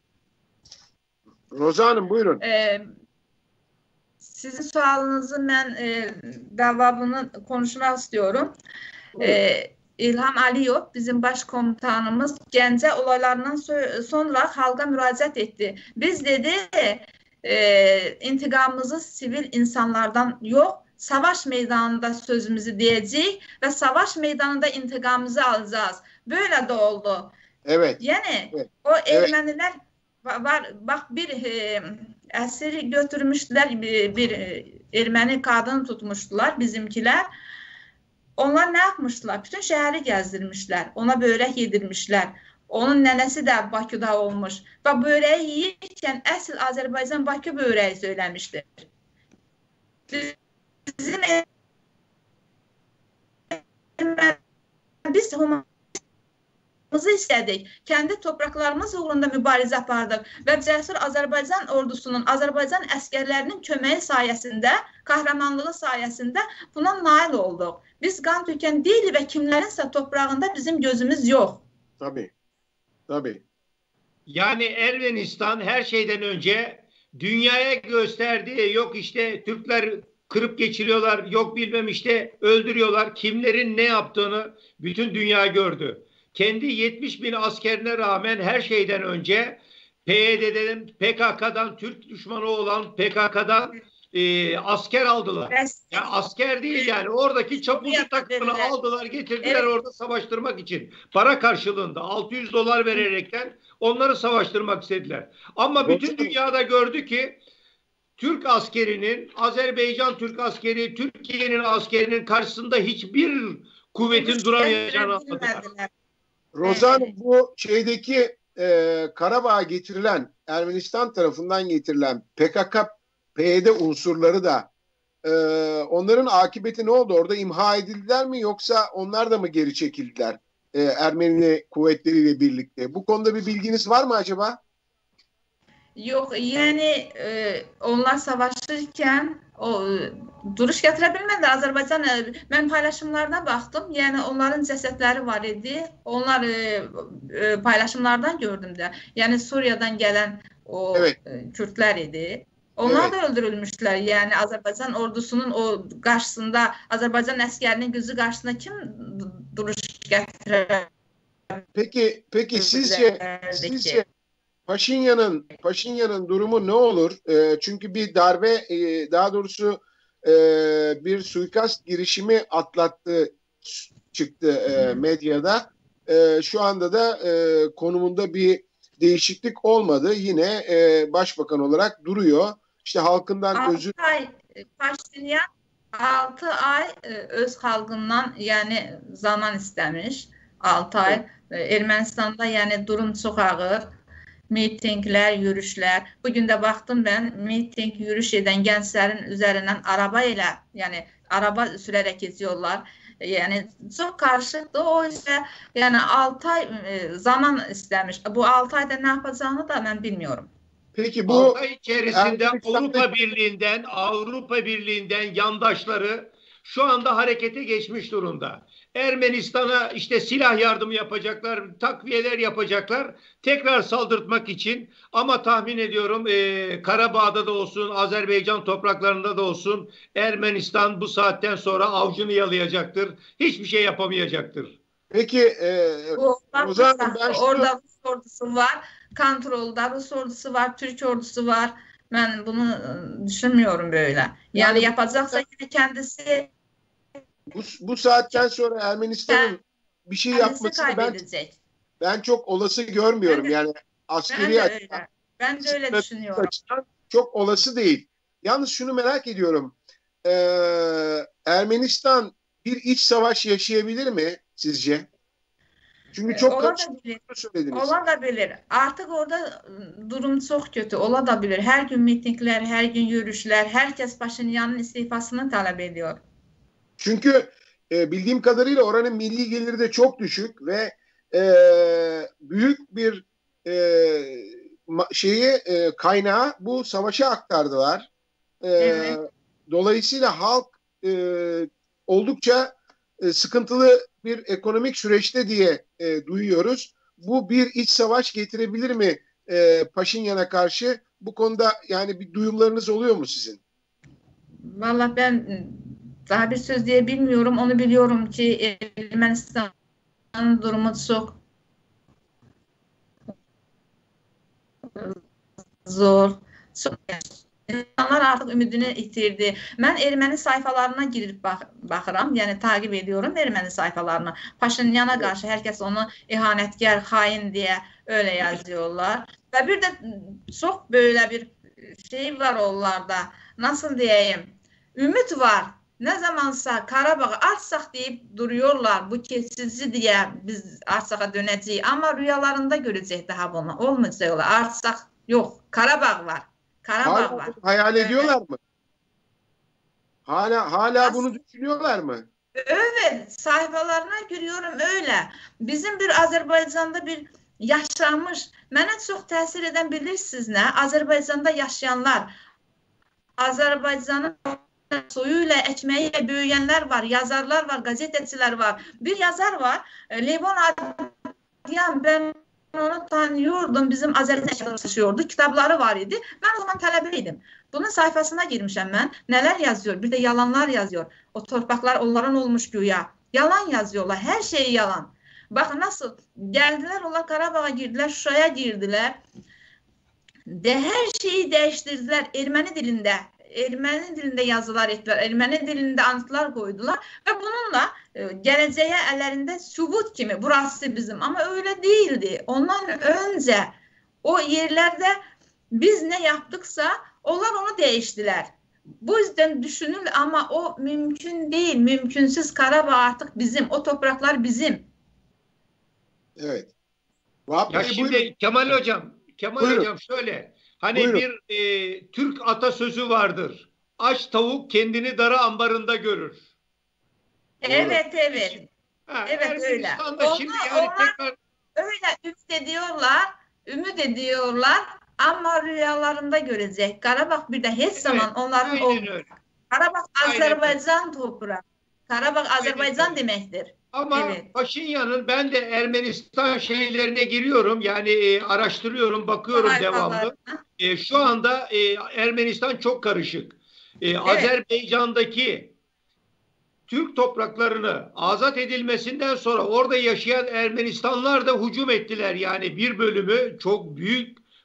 Roza Hanım buyurun. Ee, sizin sualınızı ben e, cevabını konuşmak istiyorum. Ee, İlham Aliyev bizim başkomutanımız Gence olaylarından sonra halka müracaat etti. Biz dedi e, intikamımızı sivil insanlardan yok, savaş meydanında sözümüzü diyeceğiz ve savaş meydanında intikamımızı alacağız. Böyle de oldu. Evet. Yani evet. o Ermeniler evet. var, bak bir e, esiri götürmüşler, bir, bir e, Ermeni kadın tutmuştular bizimkiler. Onlar ne yapmışlar? Bütün şehri gezdirmişler. Ona börek yedirmişler. Onun nenesi de Bakü'de olmuş. Ve böreği yiyirken əsl Azərbaycan Bakü böreği söylemiştir. Bizim biz humanımızı istedik. Kendi topraklarımız uğrunda mübarizə apardıq və cəsur Azərbaycan ordusunun, Azərbaycan əsgərlərinin köməyi sayəsində, kahramanlığı sayəsində buna nail olduq. Biz qan tökən deyil və kimlərinsə toprağında bizim gözümüz yok. Tabii. Tabii. Yani Ermenistan her şeyden önce dünyaya gösterdiği, yok işte Türkler kırıp geçiriyorlar, yok bilmem işte öldürüyorlar. Kimlerin ne yaptığını bütün dünya gördü. Kendi yetmiş bin askerine rağmen her şeyden önce P Y D'den, P K K'dan, Türk düşmanı olan P K K'dan e, asker aldılar. Ya asker değil yani, oradaki çapulcu takımını aldılar, getirdiler evet. Orada savaştırmak için. Para karşılığında altı yüz dolar vererekten onları savaştırmak istediler. Ama bütün dünyada gördü ki Türk askerinin, Azerbaycan Türk askeri, Türkiye'nin askerinin karşısında hiçbir kuvvetin duramayacağını anladılar. Roza Hanım, bu şeydeki e, Karabağ'a getirilen, Ermenistan tarafından getirilen P K K, P Y D unsurları da e, onların akıbeti ne oldu? Orada imha edildiler mi, yoksa onlar da mı geri çekildiler e, Ermeni kuvvetleriyle birlikte? Bu konuda bir bilginiz var mı acaba? Yok, yani e, onlar savaşırken o duruş getirebilmedi. Azerbaycan, ben paylaşımlarına baktım. Yani onların cesetleri var idi. Onlar e, e, paylaşımlardan gördüm de. Yani Suriye'den gelen o evet. e, Kürtler idi. Onlar evet. da öldürülmüşler. Yani Azerbaycan ordusunun o karşısında, Azerbaycan askerinin gözü karşısında kim duruş getirir? Peki, peki sizce, sizce Paşinyan'ın Paşinyan'ın durumu ne olur? E, çünkü bir darbe, e, daha doğrusu e, bir suikast girişimi atlattığı çıktı e, medyada. E, şu anda da e, konumunda bir değişiklik olmadı. Yine e, başbakan olarak duruyor. İşte halkından özür... altı ay Paşinyan altı ay öz xalqından yani zaman istemiş. altı ay. Ermenistan'da yani durum çok ağır. Mitingler, yürüyüşler. Bugün de baktım ben miting, yürüyüş eden gençlerin üzerinden araba ile yani araba sürerek geziyorlar. Yani çok karışıktı. O yüzden yani altı ay zaman istemiş. Bu altı ayda ne yapacağını da ben bilmiyorum. Peki bu altı ay içerisinde Avrupa Birliği'nden Avrupa Birliği'nden yandaşları şu anda harekete geçmiş durumda. Ermenistan'a işte silah yardımı yapacaklar, takviyeler yapacaklar, tekrar saldırtmak için. Ama tahmin ediyorum e, Karabağ'da da olsun, Azerbaycan topraklarında da olsun Ermenistan bu saatten sonra avcunu yalayacaktır. Hiçbir şey yapamayacaktır. Peki e, o, o zaman ben orada Rus ordusu var, kontrolda Rus ordusu var, Türk ordusu var. Ben bunu düşünmüyorum böyle. Yani, yani yapacaksa yine kendisi Bu, bu saatten sonra Ermenistan'ın bir şey yapmasını ben, ben çok olası görmüyorum. De, yani askeri ben de öyle, açıdan, ben de öyle düşünüyorum. Çok olası değil. Yalnız şunu merak ediyorum. Ee, Ermenistan bir iç savaş yaşayabilir mi sizce? Çünkü çok olabilir. Olabilir. Artık orada durum çok kötü. Olabilir. Her gün mitingler, her gün yürüyüşler, herkes Paşinyan'ın istifasını talep ediyor. Çünkü e, bildiğim kadarıyla oranın milli geliri de çok düşük ve e, büyük bir e, şeyi e, kaynağı bu savaşa aktardılar. E, evet. Dolayısıyla halk e, oldukça e, sıkıntılı bir ekonomik süreçte diye e, duyuyoruz. Bu bir iç savaş getirebilir mi e, Paşinyan'a karşı? Bu konuda yani bir duyumlarınız oluyor mu sizin? Vallahi ben daha bir söz diye bilmiyorum. Onu biliyorum ki Ermenistan'ın durumu çok zor. Çok... İnsanlar artık ümidini itirdi. Ben Ermeni sayfalarına girip bak bakıram. Yani takip ediyorum Ermeni sayfalarını. Paşinyan'a karşı herkes onu ihanetkar, hain diye öyle yazıyorlar. Ve bir de çok böyle bir şey var onlarda. Nasıl diyeyim? Ümit var. Ne zamansa Karabağ'ı açsak deyip duruyorlar. Bu kesici diye biz açsağa döneceğiz. Ama rüyalarında görecek daha bunu. Olmayacaklar. Açsak yok. Karabağ var. Karabağ hala var. Hayal ediyorlar evet. mı? Hala hala As bunu düşünüyorlar mı? Evet. Sayfalarına giriyorum öyle. Bizim bir Azerbaycan'da bir yaşanmış. Mənə çox təsir edən bilirsiniz nə? Azerbaycan'da yaşayanlar. Azerbaycan'ın soyuyla, ekmeğiyle büyüyenler var, yazarlar var, gazeteciler var. Bir yazar var, Levon Adyan, ben onu tanıyordum, bizim Azerbaycan'da çalışıyordu, kitapları var idi. Ben o zaman talebeydim. Bunun sayfasına girmişim ben. Neler yazıyor? Bir de yalanlar yazıyor. O torpaklar onların olmuş güya. Yalan yazıyorlar, her şey yalan. Bakın nasıl geldiler, onlar Karabağ'a girdiler, Şuşa'ya girdiler. De her şeyi değiştirdiler Ermeni dilinde. Ermeni dilinde yazılar ettiler, Ermeni dilinde anıtlar koydular ve bununla e, geleceğe ellerinde sübut kimi burası bizim ama öyle değildi. Ondan önce o yerlerde biz ne yaptıksa onlar onu değiştiler. Bu yüzden düşünün ama o mümkün değil, mümkünsüz. Karabağ artık bizim, o topraklar bizim. Evet. Vahap ya Bey, şimdi buyurun. Kemal Hocam, Kemal buyurun. Hocam şöyle. Hani buyurun. bir e, Türk atasözü vardır. Aç tavuk kendini dara ambarında görür. Evet, Doğru. evet. Ha, evet öyle. Onlar, şimdi yani onlar tekrar... öyle ümit ediyorlar, ümit ediyorlar ama rüyalarında görecek. Karabağ bir de hiç evet, zaman onların olmuyor. Karabağ Azerbaycan toprağı. Karabağ Azerbaycan aynen. demektir. Ama evet. Paşinyan'ın ben de Ermenistan şeylerine giriyorum. Yani e, araştırıyorum, bakıyorum Hayır, devamlı. E, şu anda e, Ermenistan çok karışık. E, evet. Azerbaycan'daki Türk topraklarını azat edilmesinden sonra orada yaşayan Ermenistanlar da hücum ettiler. Yani bir bölümü çok büyük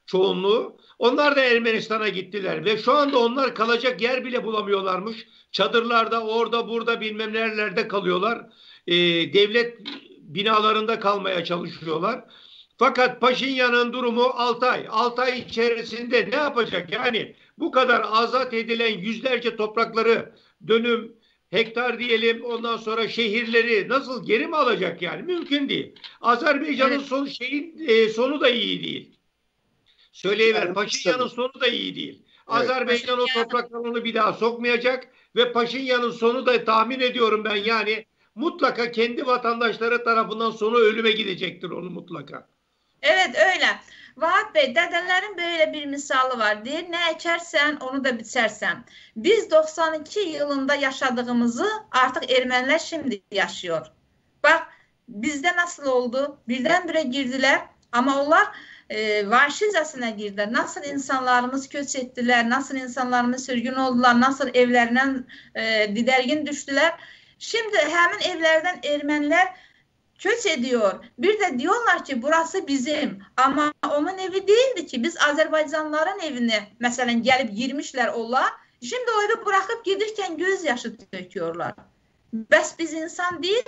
çoğunluğu. Onlar da Ermenistan'a gittiler ve şu anda onlar kalacak yer bile bulamıyorlarmış. Çadırlarda, orada, burada bilmem nerelerde kalıyorlar. Ee, devlet binalarında kalmaya çalışıyorlar. Fakat Paşinyan'ın durumu altı ay. altı ay içerisinde ne yapacak? Yani bu kadar azat edilen yüzlerce toprakları, dönüm, hektar diyelim, ondan sonra şehirleri nasıl geri mi alacak yani? Mümkün değil. Azerbaycan'ın evet. son şeyin e, sonu da iyi değil. Söyleyiver. Yani, Paşinyan'ın sonu da iyi değil. Evet. Azerbaycan o topraklarını bir daha sokmayacak ve Paşinyan'ın sonu da tahmin ediyorum ben yani mutlaka kendi vatandaşları tarafından sonu ölüme gidecektir onu mutlaka. Evet öyle. Vahap Bey, dedelerin böyle bir misali var. Deyir, ne ekersen onu da biçersen. Biz doksan iki yılında yaşadığımızı artık Ermeniler şimdi yaşıyor. Bak bizde nasıl oldu? Birdenbire girdiler ama onlar e, vahşicesine girdiler. Nasıl insanlarımız köç ettiler, nasıl insanlarımız sürgün oldular, nasıl evlerinden e, didergin düştüler. Şimdi hemen evlerden Ermeniler köç ediyor. Bir de diyorlar ki burası bizim. Ama onun evi değildi ki. Biz Azerbaycanlıların evine mesela gelip girmişler onlar. Şimdi o evi bırakıp giderken gözyaşı döküyorlar. Bes biz insan değil.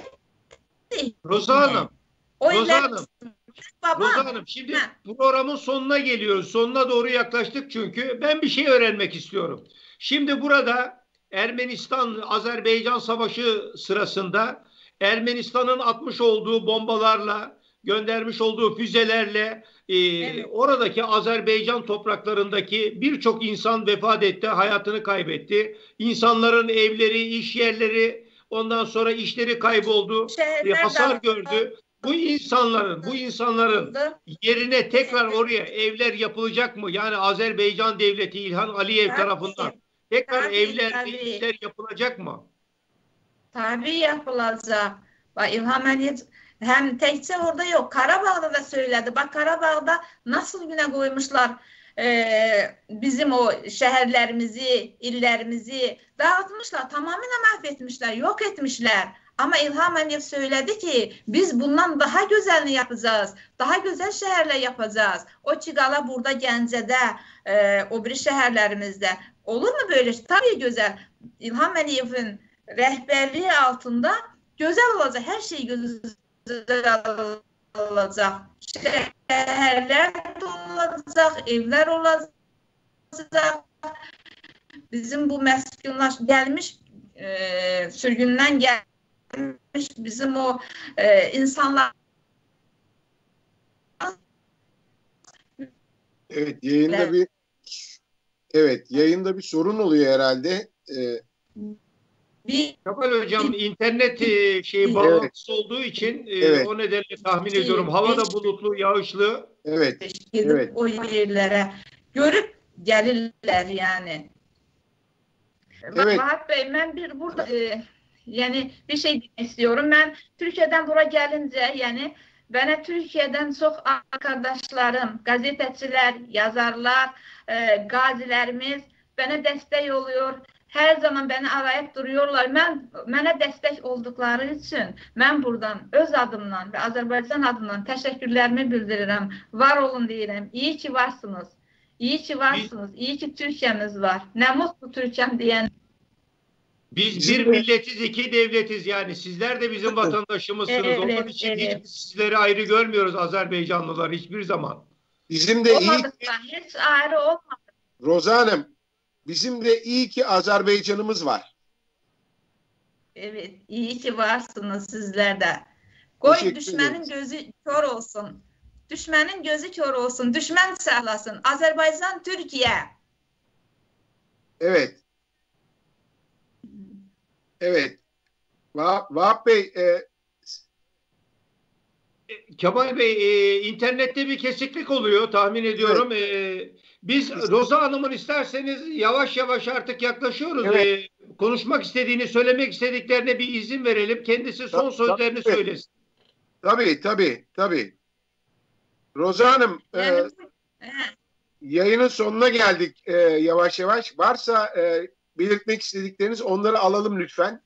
Roza Hanım. O Roza Hanım. Roza Hanım şimdi ha. programın sonuna geliyoruz. Sonuna doğru yaklaştık çünkü. Ben bir şey öğrenmek istiyorum. Şimdi burada Ermenistan-Azerbaycan savaşı sırasında Ermenistan'ın atmış olduğu bombalarla, göndermiş olduğu füzelerle e, evet. oradaki Azerbaycan topraklarındaki birçok insan vefat etti, hayatını kaybetti. İnsanların evleri, iş yerleri, ondan sonra işleri kayboldu, e, hasar gördü. Bu insanların, bu insanların yerine tekrar oraya evler yapılacak mı? Yani Azerbaycan Devleti İlhan Aliyev tarafından tekrar tabii, evler, tabii. işler yapılacak mı? Tabii yapılacak. Bak İlham Aliyev hem tekçe orada yok. Karabağ'da da söyledi. Bak Karabağ'da nasıl güne koymuşlar e, bizim o şehirlerimizi, illerimizi dağıtmışlar. Tamamen mahvetmişler, yok etmişler. Ama İlham Aliyev söyledi ki biz bundan daha güzelini yapacağız. Daha güzel şehirler yapacağız. O Çigala burada Gəncədə, e, o bir şehirlerimizde. Olur mu böyle? Tabii güzel. İlham Aliyev'in rehberliği altında güzel olacak. Her şey güzel olacak. Şehirler olacak, evler olacak. Bizim bu meskunlar gelmiş, e, sürgünden gelmiş bizim o e, insanlar. Evet, yayında evet. bir evet, yayında bir sorun oluyor herhalde. Ee, Kemal Hocam internet e, şey bağlantısı evet. olduğu için e, evet. o nedenle tahmin şey, ediyorum. Havada bulutlu, yağışlı. Evet. Gidip evet. o yerlere görüp gelirler yani. Evet. Vahap Bey, ben bir burada e, yani bir şey istiyorum. Ben Türkiye'den buraya gelince yani bana Türkiye'den çok arkadaşlarım, gazeteciler, yazarlar, e, gazilerimiz bana destek oluyor. Her zaman beni arayıp duruyorlar. Ben, bana destek oldukları için ben buradan öz adımdan ve Azerbaycan adından teşekkürlerimi bildiririm. Var olun diyelim. İyi ki varsınız. İyi ki varsınız. İyi ki Türkiye'miz var. Ne mutlu Türkiye'm diyen. Biz bir milletiz, iki devletiz yani. Sizler de bizim vatandaşımızsınız. Evet, Onun için evet. hiç sizleri ayrı görmüyoruz Azerbaycanlılar hiçbir zaman. Bizim de iyi. Hiç ayrı olmadı. Roza Hanım, bizim de iyi ki Azerbaycan'ımız var. Evet, iyi ki varsınız sizler de. Koy düşmanın gözü kör olsun. Düşmanın gözü kör olsun. Düşman sağlasın. Azerbaycan, Türkiye. Evet. Evet. Vahap, Vahap Bey. E... Kemal Bey, e, internette bir kesiklik oluyor tahmin ediyorum. Evet. E, biz Roza Hanım'ın isterseniz yavaş yavaş artık yaklaşıyoruz. Evet. E, konuşmak istediğini, söylemek istediklerine bir izin verelim. Kendisi son tabii, sözlerini tabii. söylesin. Tabii, tabii, tabii. Roza Hanım, yani, e, yayının sonuna geldik e, yavaş yavaş. Varsa e, belirtmek istedikleriniz onları alalım lütfen.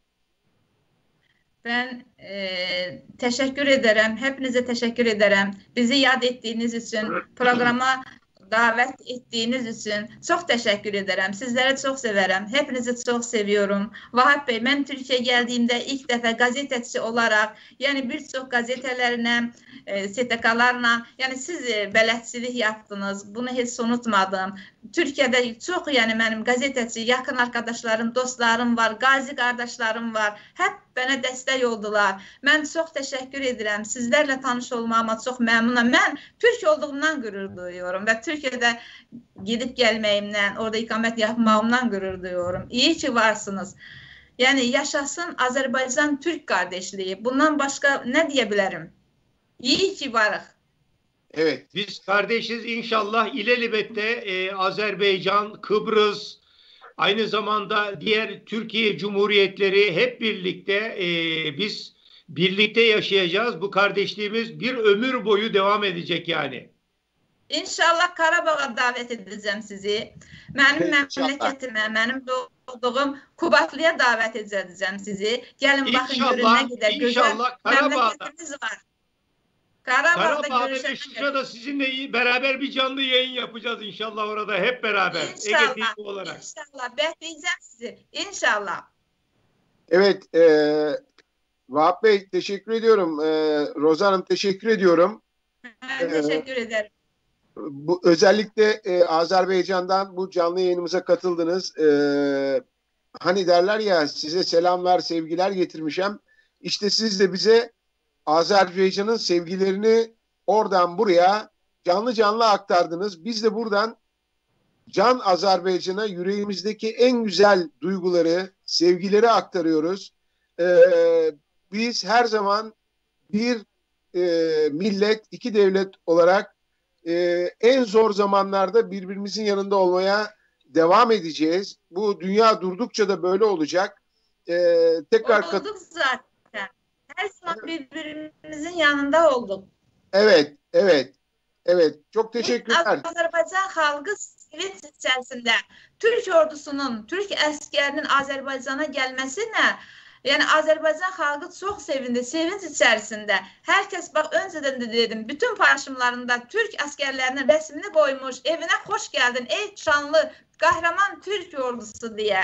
Ben e, teşekkür ederim. Hepinize teşekkür ederim. Bizi yad ettiğiniz için, programa davet ettiğiniz için çok teşekkür ederim. Sizleri çok severim. Hepinizi çok seviyorum. Vahap Bey, ben Türkiye'ye geldiğimde ilk defa gazeteci olarak, yani birçok gazetelerine, e, S T K'larla, yani siz e, bələdçilik yaptınız. Bunu hiç unutmadım. Türkiye'de çok, yani benim gazeteci, yakın arkadaşlarım, dostlarım var, gazi kardeşlerim var. Hep bana destek oldular. Ben çok teşekkür ederim. Sizlerle tanış olmama çok memnunum. Ben Türk olduğumdan gurur duyuyorum ve Türkiye'de gidip gelmeyimden, orada ikamet yapmamdan gurur duyuyorum. İyi ki varsınız. Yani yaşasın Azerbaycan-Türk kardeşliği. Bundan başka ne diyebilirim? İyi ki varız. Evet, biz kardeşiz inşallah. İlelebette e, Azerbaycan, Kıbrıs, aynı zamanda diğer Türkiye Cumhuriyetleri hep birlikte e, biz birlikte yaşayacağız. Bu kardeşliğimiz bir ömür boyu devam edecek yani. İnşallah Karabağ'a davet edeceğim sizi. Benim memleketime, benim doğduğum Kubatlı'ya davet edeceğim sizi. Gelin bakın, görün ne kadar güzel memleketimiz var. Karabağ'da, Karabağ'da ve Şuşa'da sizinle beraber bir canlı yayın yapacağız inşallah orada hep beraber. İnşallah, Ege olarak. İnşallah. Bekleyeceğim sizi. İnşallah. Evet. E, Vahap Bey teşekkür ediyorum. E, Roza Hanım teşekkür ediyorum. Ben teşekkür ee, ederim. Bu, özellikle e, Azerbaycan'dan bu canlı yayınımıza katıldınız. E, hani derler ya, size selamlar, sevgiler getirmişim. İşte siz de bize Azerbaycan'ın sevgilerini oradan buraya canlı canlı aktardınız. Biz de buradan can Azerbaycan'a yüreğimizdeki en güzel duyguları, sevgileri aktarıyoruz. Ee, biz her zaman bir e, millet, iki devlet olarak e, en zor zamanlarda birbirimizin yanında olmaya devam edeceğiz. Bu dünya durdukça da böyle olacak. Ee, tekrar Olduk zaten. Her zaman birbirimizin yanında olduk. Evet, evet, evet. Çok teşekkürler. Azerbaycan halkı sevinç içerisinde, Türk ordusunun, Türk əsgərinin Azerbaycan'a gelmesine, yani Azerbaycan halkı çok sevindi, sevinç içerisinde. Herkes, bak önceden de dedim, bütün paylaşımlarında Türk əsgərlərinin resmini koymuş, evine hoş geldin ey şanlı, kahraman Türk ordusu diye.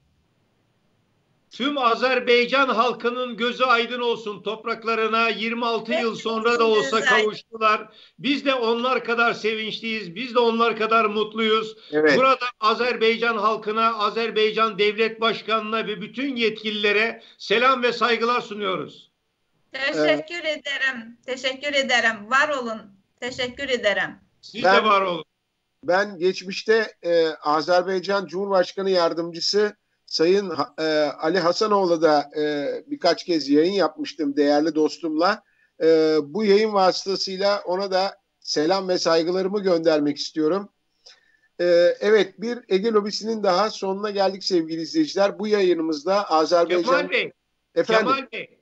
Tüm Azerbaycan halkının gözü aydın olsun, topraklarına yirmi altı yıl sonra da olsa kavuştular. Biz de onlar kadar sevinçliyiz, biz de onlar kadar mutluyuz. Evet. Burada Azerbaycan halkına, Azerbaycan Devlet Başkanı'na ve bütün yetkililere selam ve saygılar sunuyoruz. Teşekkür ee, ederim, teşekkür ederim. Var olun, teşekkür ederim. Siz ben, de var olun. Ben geçmişte e, Azerbaycan Cumhurbaşkanı Yardımcısı Sayın e, Ali Hasanoğlu da e, birkaç kez yayın yapmıştım değerli dostumla. E, bu yayın vasıtasıyla ona da selam ve saygılarımı göndermek istiyorum. E, evet, bir Ege Lobisi'nin daha sonuna geldik sevgili izleyiciler. Bu yayınımızda Azerbaycan... Kemal Bey, Efendim? Kemal Bey,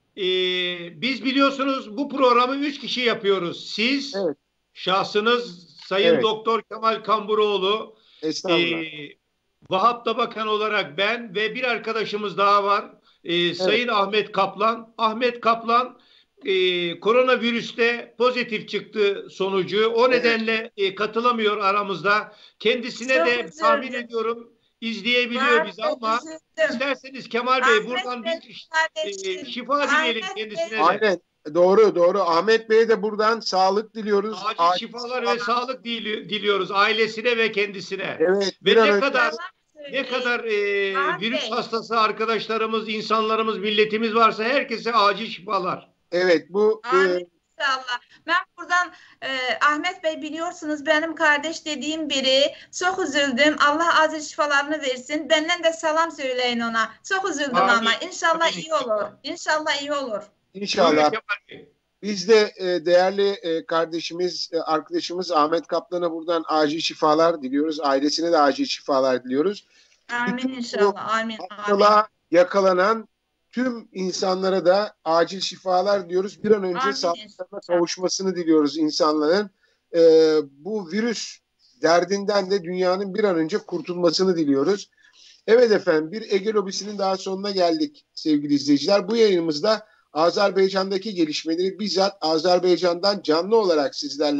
e, biz biliyorsunuz bu programı üç kişi yapıyoruz. Siz, evet. Şahsınız Sayın evet. Doktor Kemal Kamburoğlu, Estağfurullah. E, Vahap Bakan olarak ben ve bir arkadaşımız daha var. Ee, evet. Sayın Ahmet Kaplan. Ahmet Kaplan e, koronavirüste pozitif çıktı sonucu. O evet. nedenle e, katılamıyor aramızda. Kendisine Çok de üzüldüm. tahmin ediyorum izleyebiliyor bizi ama üzüldüm. isterseniz Kemal Bey Ahmet buradan Bey, bir e, şifa dileyelim kendisine de. Aynen. Doğru doğru. Ahmet Bey'e de buradan sağlık diliyoruz. Acil Acil şifalar ve sağlık dili, diliyoruz ailesine ve kendisine. Evet. Ve ne önce... kadar ne kadar e, virüs hastası arkadaşlarımız, insanlarımız, milletimiz varsa herkese acil şifalar. Evet bu. Amin e... inşallah. Ben buradan e, Ahmet Bey biliyorsunuz benim kardeş dediğim biri. Çok üzüldüm. Allah acil şifalarını versin. Benden de selam söyleyin ona. Çok üzüldüm Amin. ama inşallah Amin. iyi olur. İnşallah iyi olur. İnşallah. Biz de e, değerli e, kardeşimiz, e, arkadaşımız Ahmet Kaplan'a buradan acil şifalar diliyoruz. Ailesine de acil şifalar diliyoruz. Amin inşallah. Amin. Hastalığa yakalanan tüm insanlara da acil şifalar diliyoruz. Bir an önce sağlıklarına kavuşmasını diliyoruz insanların. E, bu virüs derdinden de dünyanın bir an önce kurtulmasını diliyoruz. Evet efendim, bir Ege Lobisi'nin daha sonuna geldik sevgili izleyiciler. Bu yayınımızda Azerbaycan'daki gelişmeleri bizzat Azerbaycan'dan canlı olarak sizlerle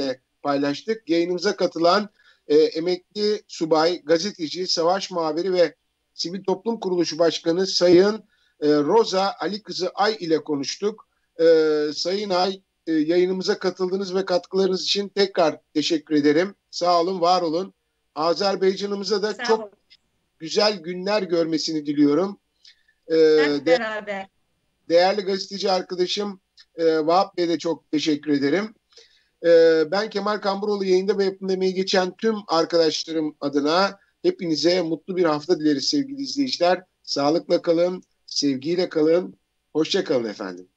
paylaştık. Yayınımıza katılan e, emekli subay, gazeteci, savaş muhabiri ve Sivil Toplum Kuruluşu Başkanı Sayın e, Roza Ali Kızı Ay ile konuştuk. E, Sayın Ay, e, yayınımıza katıldığınız ve katkılarınız için tekrar teşekkür ederim. Sağ olun, var olun. Azerbaycan'ımıza da Sağ çok olun. güzel günler görmesini diliyorum. E, Hep beraber. Değerli gazeteci arkadaşım e, Vahap Bey'e de çok teşekkür ederim. E, ben Kemal Kamburoğlu, yayında ve yapımda emeği geçen tüm arkadaşlarım adına hepinize mutlu bir hafta dileriz sevgili izleyiciler. Sağlıkla kalın, sevgiyle kalın, hoşça kalın efendim.